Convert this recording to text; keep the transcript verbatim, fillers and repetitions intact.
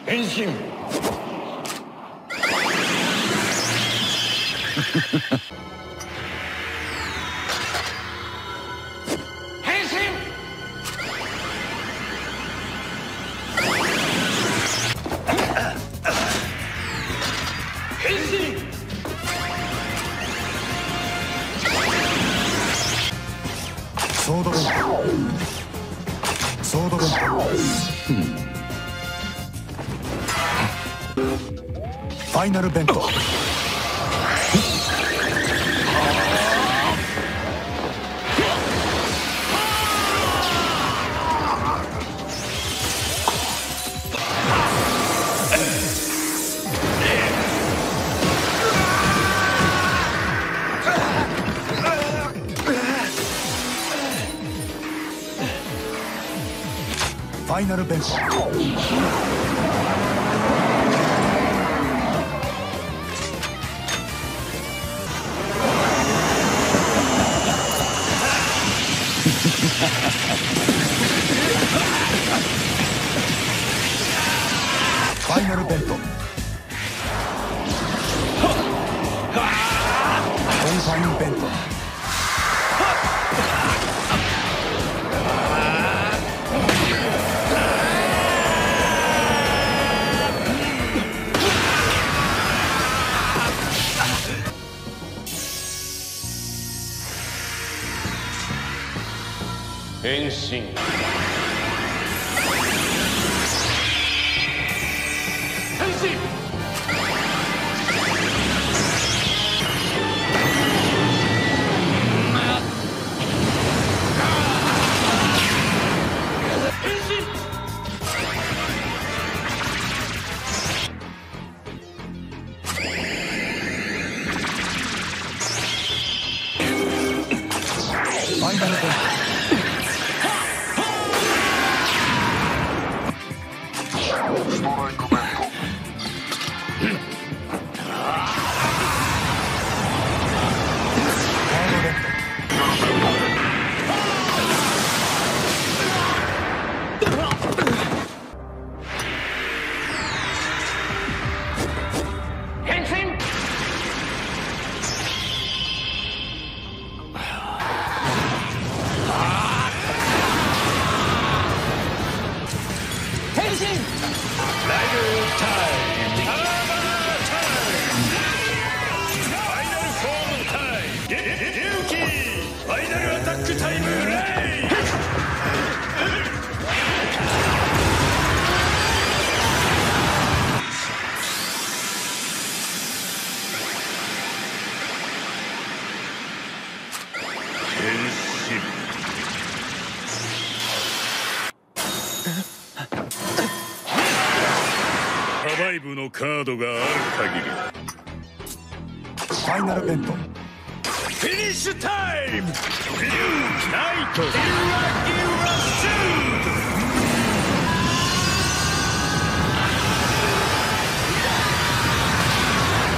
変身。変身。変身。 ソードベント。ソードベント。ファイナルベント。ファイナルベント。ファイナルベント。コンファインベント。 変身。変身。 ファイナルベント。ストライクベント。 変身。変身。ライブタイム。アーマータイム。ファイナルフォームタイム。ゲゲウキ。ファイナルアタックタイム。レイ。変身。サバイブのカードがある限り。 ファイナルベント。 フィニッシュタイム。ナイト。